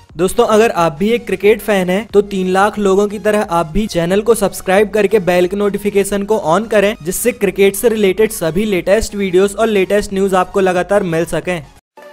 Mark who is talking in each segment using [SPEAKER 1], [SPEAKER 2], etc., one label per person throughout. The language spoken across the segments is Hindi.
[SPEAKER 1] दोस्तों अगर आप भी एक क्रिकेट फैन हैं तो 3 लाख लोगों की तरह आप भी चैनल को सब्सक्राइब करके बेल के नोटिफिकेशन को ऑन करें, जिससे क्रिकेट से रिलेटेड सभी लेटेस्ट वीडियोस और लेटेस्ट न्यूज आपको लगातार मिल सकें।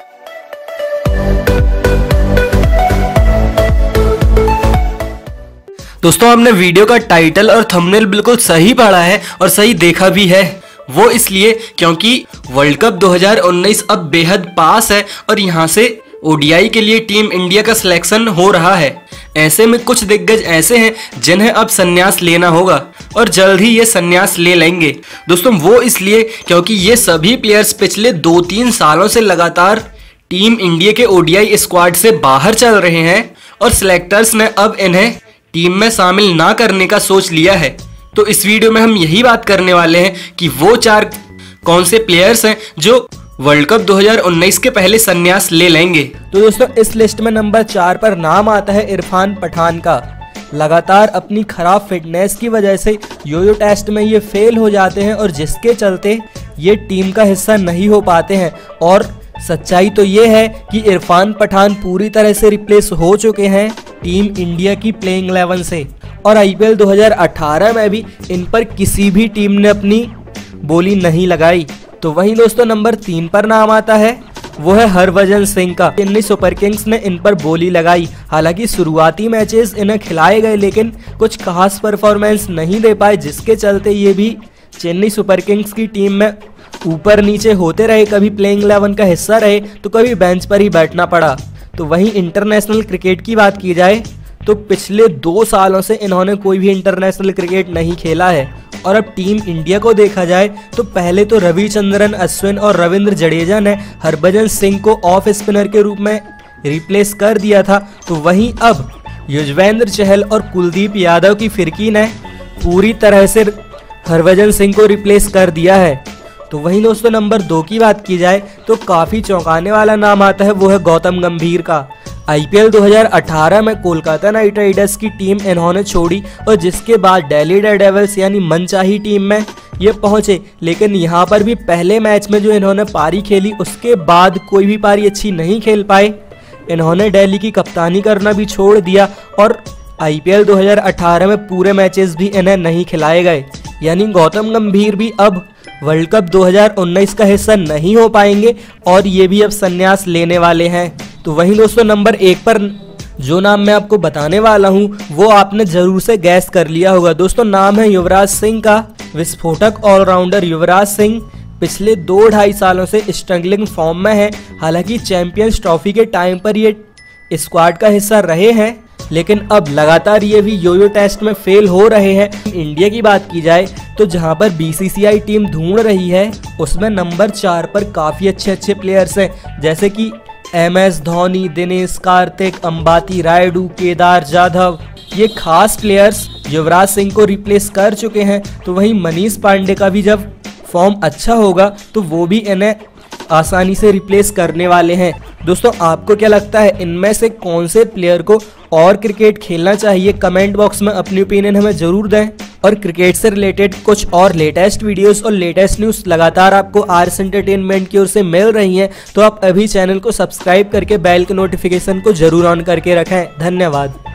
[SPEAKER 1] दोस्तों हमने वीडियो का टाइटल और थंबनेल बिल्कुल सही पढ़ा है और सही देखा भी है। वो इसलिए क्योंकि वर्ल्ड कप 2019 अब बेहद पास है और यहाँ से ओडीआई के लिए टीम इंडिया का सिलेक्शन हो रहा है। ऐसे में कुछ दिग्गज ऐसे हैं जिन्हें अब संन्यास लेना होगा और जल्द ही ये संन्यास ले लेंगे। दोस्तों वो इसलिए क्योंकि ये सभी प्लेयर्स पिछले 2-3 सालों से लगातार टीम इंडिया के ओडीआई स्क्वाड से बाहर चल रहे हैं और सिलेक्टर्स ने अब इन्हें टीम में शामिल ना करने का सोच लिया है। तो इस वीडियो में हम यही बात करने वाले हैं कि वो 4 कौन से प्लेयर्स हैं जो वर्ल्ड कप 2019 के पहले संन्यास ले लेंगे। तो दोस्तों इस लिस्ट में नंबर 4 पर नाम आता है इरफान पठान का। लगातार अपनी खराब फिटनेस की वजह से योयो टेस्ट में ये फेल हो जाते हैं और जिसके चलते ये टीम का हिस्सा नहीं हो पाते हैं। और सच्चाई तो ये है कि इरफान पठान पूरी तरह से रिप्लेस हो चुके हैं टीम इंडिया की प्लेइंग 11 से और आईपीएल 2018 में भी इन पर किसी भी टीम ने अपनी बोली नहीं लगाई। तो वहीं दोस्तों नंबर 3 पर नाम आता है वो है हरभजन सिंह का। चेन्नई सुपर किंग्स ने इन पर बोली लगाई। हालांकि शुरुआती मैचेस इन्हें खिलाए गए लेकिन कुछ खास परफॉर्मेंस नहीं दे पाए, जिसके चलते ये भी चेन्नई सुपर किंग्स की टीम में ऊपर नीचे होते रहे। कभी प्लेइंग 11 का हिस्सा रहे तो कभी बेंच पर ही बैठना पड़ा। तो वहीं इंटरनेशनल क्रिकेट की बात की जाए तो पिछले 2 सालों से इन्होंने कोई भी इंटरनेशनल क्रिकेट नहीं खेला है। और अब टीम इंडिया को देखा जाए तो पहले तो रविचंद्रन अश्विन और रविंद्र जडेजा ने हरभजन सिंह को ऑफ स्पिनर के रूप में रिप्लेस कर दिया था। तो वहीं अब युजवेंद्र चहल और कुलदीप यादव की फिरकी ने पूरी तरह से हरभजन सिंह को रिप्लेस कर दिया है। तो वहीं दोस्तों नंबर 2 की बात की जाए तो काफ़ी चौंकाने वाला नाम आता है वो है गौतम गंभीर का। आईपीएल 2018 में कोलकाता नाइट राइडर्स की टीम इन्होंने छोड़ी और जिसके बाद दिल्ली डेयरडेविल्स यानी मनचाही टीम में ये पहुंचे। लेकिन यहाँ पर भी पहले मैच में जो इन्होंने पारी खेली उसके बाद कोई भी पारी अच्छी नहीं खेल पाए। इन्होंने दिल्ली की कप्तानी करना भी छोड़ दिया और आईपीएल 2018 में पूरे मैचेस भी इन्हें नहीं खिलाए गए। यानी गौतम गंभीर भी अब वर्ल्ड कप 2019 का हिस्सा नहीं हो पाएंगे और ये भी अब संन्यास लेने वाले हैं। तो वहीं दोस्तों नंबर 1 पर जो नाम मैं आपको बताने वाला हूँ वो आपने जरूर से गैस कर लिया होगा। दोस्तों नाम है युवराज सिंह का। विस्फोटक ऑलराउंडर युवराज सिंह पिछले 2-2.5 सालों से स्ट्रगलिंग फॉर्म में है। हालांकि चैंपियंस ट्रॉफी के टाइम पर ये स्क्वाड का हिस्सा रहे हैं लेकिन अब लगातार ये भी योयो टेस्ट में फेल हो रहे हैं। इंडिया की बात की जाए तो जहां पर बीसीसीआई टीम ढूंढ रही है उसमें नंबर 4 पर काफ़ी अच्छे प्लेयर्स हैं, जैसे कि MS धोनी, दिनेश कार्तिक, अंबाती रायडू, केदार जाधव। ये खास प्लेयर्स युवराज सिंह को रिप्लेस कर चुके हैं। तो वहीं मनीष पांडे का भी जब फॉर्म अच्छा होगा तो वो भी इन्हें आसानी से रिप्लेस करने वाले हैं। दोस्तों आपको क्या लगता है इनमें से कौन से प्लेयर को और क्रिकेट खेलना चाहिए? कमेंट बॉक्स में अपनी ओपिनियन हमें जरूर दें। और क्रिकेट से रिलेटेड कुछ और लेटेस्ट वीडियोस और लेटेस्ट न्यूज़ लगातार आपको आर्स एंटरटेनमेंट की ओर से मिल रही हैं, तो आप अभी चैनल को सब्सक्राइब करके बेल के नोटिफिकेशन को जरूर ऑन करके रखें। धन्यवाद।